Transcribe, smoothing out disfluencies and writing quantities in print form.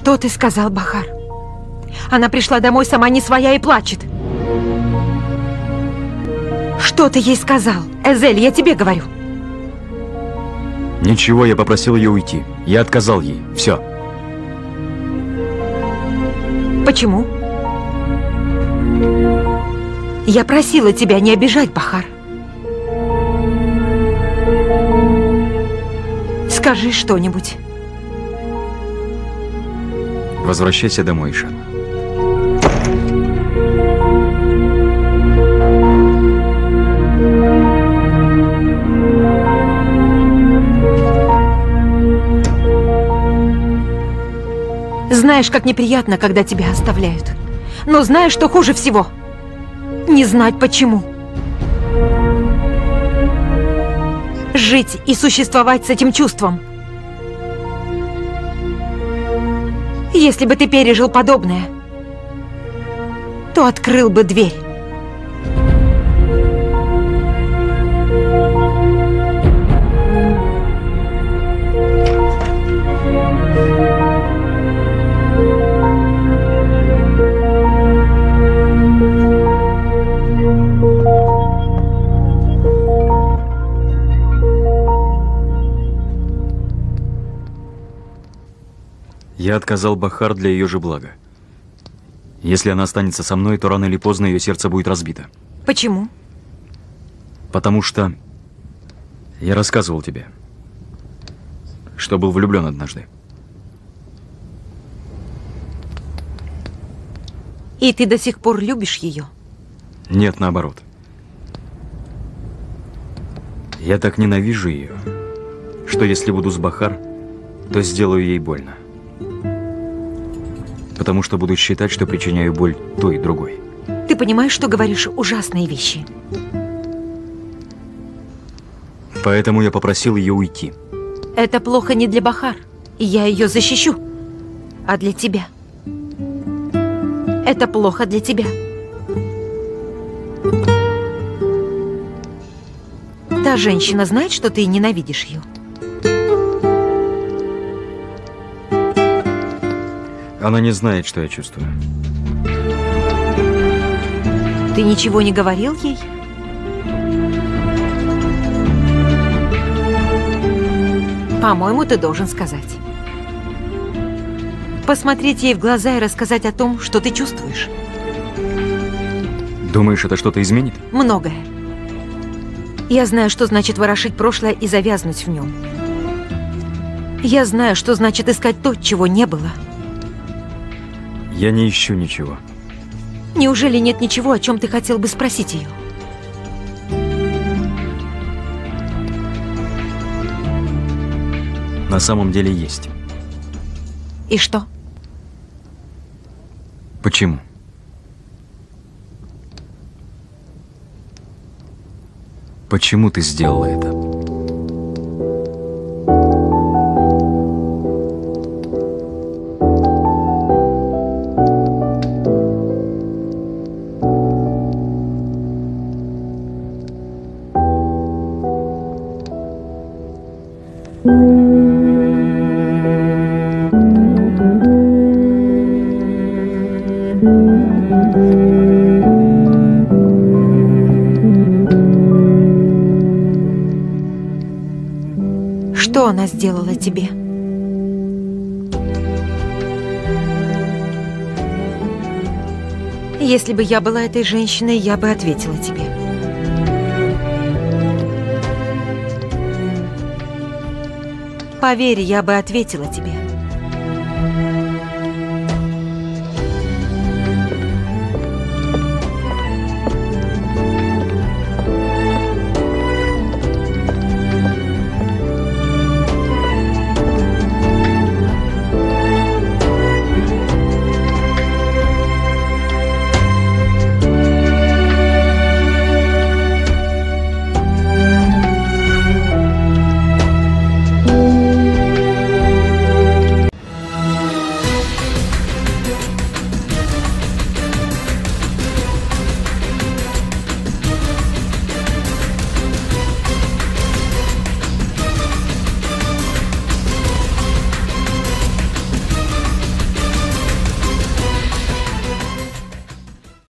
Что ты сказал, Бахар? Она пришла домой сама не своя и плачет. Что ты ей сказал? Эзель, я тебе говорю. Ничего, я попросил ее уйти. Я отказал ей. Все. Почему? Я просила тебя не обижать, Бахар. Скажи что-нибудь. Возвращайся домой, Ишан. Знаешь, как неприятно, когда тебя оставляют. Но знаешь, что хуже всего? Не знать почему. Жить и существовать с этим чувством. Если бы ты пережил подобное, то открыл бы дверь. Я отказал Бахар для ее же блага. Если она останется со мной, то рано или поздно ее сердце будет разбито. Почему? Потому что я рассказывал тебе, что был влюблен однажды. И ты до сих пор любишь ее? Нет, наоборот. Я так ненавижу ее, что если буду с Бахар, то сделаю ей больно. Потому что буду считать, что причиняю боль той и другой. Ты понимаешь, что говоришь ужасные вещи? Поэтому я попросил ее уйти. Это плохо не для Бахар. Я ее защищу. А для тебя? Это плохо для тебя. Та женщина знает, что ты ненавидишь ее? Она не знает, что я чувствую. Ты ничего не говорил ей? По-моему, ты должен сказать. Посмотреть ей в глаза и рассказать о том, что ты чувствуешь. Думаешь, это что-то изменит? Многое. Я знаю, что значит ворошить прошлое и завязнуть в нем. Я знаю, что значит искать то, чего не было. Я не ищу ничего. Неужели нет ничего, о чем ты хотел бы спросить ее? На самом деле есть. И что? Почему? Почему ты сделала это? Что она сделала тебе? Если бы я была этой женщиной, я бы ответила тебе. Поверь, я бы ответила тебе.